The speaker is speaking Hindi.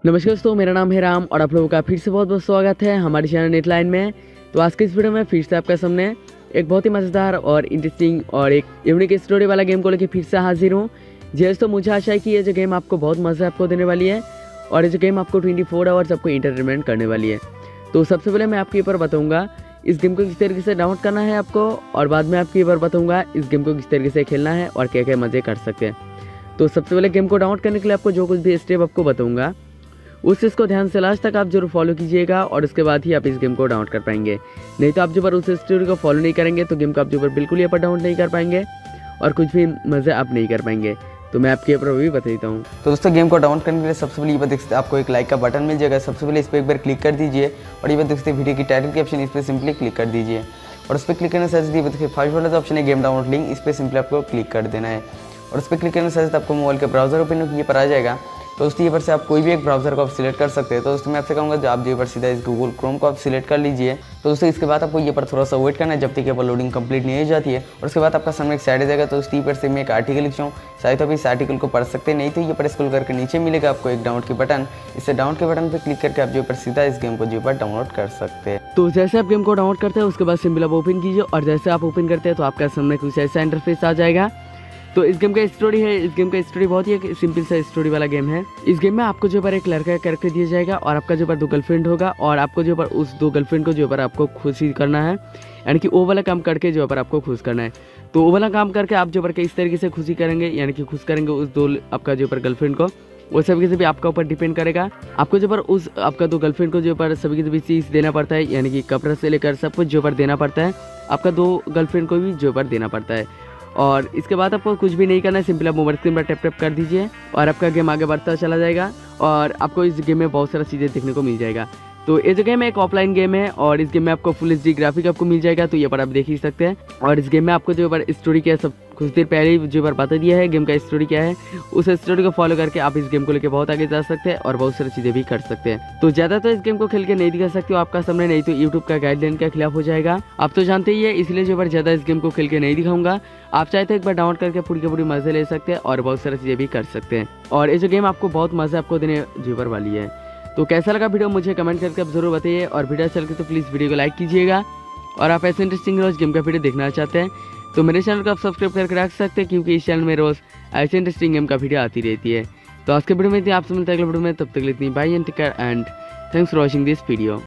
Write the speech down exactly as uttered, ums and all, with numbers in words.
नमस्कार दोस्तों, मेरा नाम है राम और आप लोगों का फिर से बहुत बहुत स्वागत है हमारे चैनल नेटलाइन में। तो आज के इस वीडियो में फिर से आपका सामने एक बहुत ही मज़ेदार और इंटरेस्टिंग और एक यूनिक स्टोरी वाला गेम को लेकर फिर से हाजिर हूँ। जी दोस्तों, मुझे आशा है कि ये जो गेम आपको बहुत मज़ा आपको देने वाली है और ये जो गेम आपको ट्वेंटी फोर आवर्स आपको इंटरटेनमेंट करने वाली है। तो सबसे पहले मैं आपके ऊपर बताऊँगा इस गेम को किस तरीके से डाउनलोड करना है आपको, और बाद में आपके ऊपर बताऊँगा इस गेम को किस तरीके से खेलना है और क्या क्या मज़े कर सकते हैं। तो सबसे पहले गेम को डाउनलोड करने के लिए आपको जो कुछ भी स्टेप आपको बताऊँगा उस चीज़ को ध्यान से लास्ट तक आप जरूर फॉलो कीजिएगा और उसके बाद ही आप इस गेम को डाउनलोड कर पाएंगे। नहीं तो आप जो पर उस स्टोरी को फॉलो नहीं करेंगे तो गेम को आप जो पर बिल्कुल यहाँ पर डाउनलोड नहीं कर पाएंगे और कुछ भी मज़े आप नहीं कर पाएंगे। तो मैं आपके ऊपर भी बता देता हूँ। तो दोस्तों, गेम को डाउनलोड करने के लिए सबसे पहले ये बात देख सकते हैं, आपको एक लाइक का बटन मिल जाएगा। सबसे पहले इस पर एक बार क्लिक कर दीजिए और ये बात देख सकते हैं वीडियो की टाइटल के ऑप्शन, इस पर सिंपली क्लिक कर दीजिए और उस पर क्लिक करने से देखिए फर्स्ट वाला जो ऑप्शन है गेम डाउनलोड लिंक, इस पर सिंपली आपको क्लिक कर देना है और उस पर क्लिक करने से आपको मोबाइल के ब्राउजर ओपन ये पर आ जाएगा। तो दोस्तों, ये पर से आप कोई भी एक ब्राउजर को आप सिलेक्ट कर सकते हैं। तो दोस्तों, मैं आपसे कहूँगा जो आप ये पर सीधा इस गूगल क्रोम को आप सिलेक्ट कर लीजिए। तो दोस्तों, इसके बाद आपको ये पर थोड़ा सा वेट करना है जब तक ये पर लोडिंग कंप्लीट नहीं हो जाती है और उसके बाद आपका सामने एक साइड आ जाएगा। तो दोस्तों, पर से मैं एक आर्टिकल लिखता हूँ, शायद आप इस आर्टिकल को पढ़ सकते हैं, नहीं तो ये पर स्क्रॉल करके नीचे मिलेगा आपको एक डाउनलोड के बटन। इससे डाउनलोड के बटन पर क्लिक करके आप जो पर सीधा इस गेम को जो पर डाउनलोड कर सकते हैं। तो जैसे आप गेम को डाउनलोड करते हैं उसके बाद सिंपल आप ओपन कीजिए और जैसे आप ओपन करते हैं तो आपका सामने कुछ ऐसा इंटरफेस आ जाएगा। तो इस गेम का स्टोरी है, इस गेम का स्टोरी बहुत ही सिंपल सा स्टोरी वाला गेम है। इस गेम में आपको जो पर एक लड़का करके दिया जाएगा और आपका जो पर दो गर्लफ्रेंड होगा और आपको जो पर उस दो गर्लफ्रेंड को जो पर आपको खुशी करना है, यानी कि वो वाला काम करके जो पर आपको खुश करना है। तो वो वाला काम करके आप जो पर इस तरीके से खुशी करेंगे, यानी कि खुश करेंगे उस दो आपका जो पर गर्लफ्रेंड को, वो सभी से भी आपका ऊपर डिपेंड करेगा। आपको जो पर उस आपका दो गर्लफ्रेंड को जो पर सभी के भी चीज़ देना पड़ता है, यानी कि कपड़ा से लेकर सब कुछ जो पर देना पड़ता है। आपका दो गर्लफ्रेंड को भी जो पर देना पड़ता है और इसके बाद आपको कुछ भी नहीं करना है, सिंपल आप मोबाइल स्क्रीन पर टैप टैप कर दीजिए और आपका गेम आगे बढ़ता चला जाएगा और आपको इस गेम में बहुत सारा चीज़ें देखने को मिल जाएगा। तो ये जो गेम है एक ऑफलाइन गेम है और इस गेम में आपको फुल एच डी ग्राफिक आपको मिल जाएगा। तो ये पर आप देख ही सकते हैं और इस गेम में आपको जो पर स्टोरी क्या है सब कुछ देर पहले ही जो पर बता दिया है गेम का स्टोरी क्या है। उस स्टोरी को फॉलो करके आप इस गेम को लेकर बहुत आगे जा सकते हैं और बहुत सारी चीज़ें भी कर सकते हैं। तो ज़्यादा तो इस गेम को खेल के नहीं दिखा सकते हो आपका सामने, नहीं तो यूट्यूब का गाइडलाइन के खिलाफ हो जाएगा। आप तो जानते ही है, इसलिए जो पर ज़्यादा इस गेम को खेल के नहीं दिखाऊंगा। आप चाहे तो एक बार डाउनलोड करके पूरी के पूरी मज़े ले सकते हैं और बहुत सारी चीज़ें भी कर सकते हैं और ये जो गेम आपको बहुत मज़ा आपको देने जीवर वाली है। तो कैसा लगा वीडियो मुझे कमेंट करके आप जरूर बताइए और वीडियो अच्छा लगे तो प्लीज़ वीडियो को लाइक कीजिएगा और आप ऐसे इंटरेस्टिंग रोज गेम का वीडियो देखना चाहते हैं तो मेरे चैनल को आप सब्सक्राइब करके रख सकते हैं, क्योंकि इस चैनल में रोज ऐसे इंटरेस्टिंग गेम का वीडियो आती रहती है। तो आज के वीडियो में थी, आपसे मिलता है अगले वीडियो में, तब तक इतनी bye and take care and thanks for watching this video.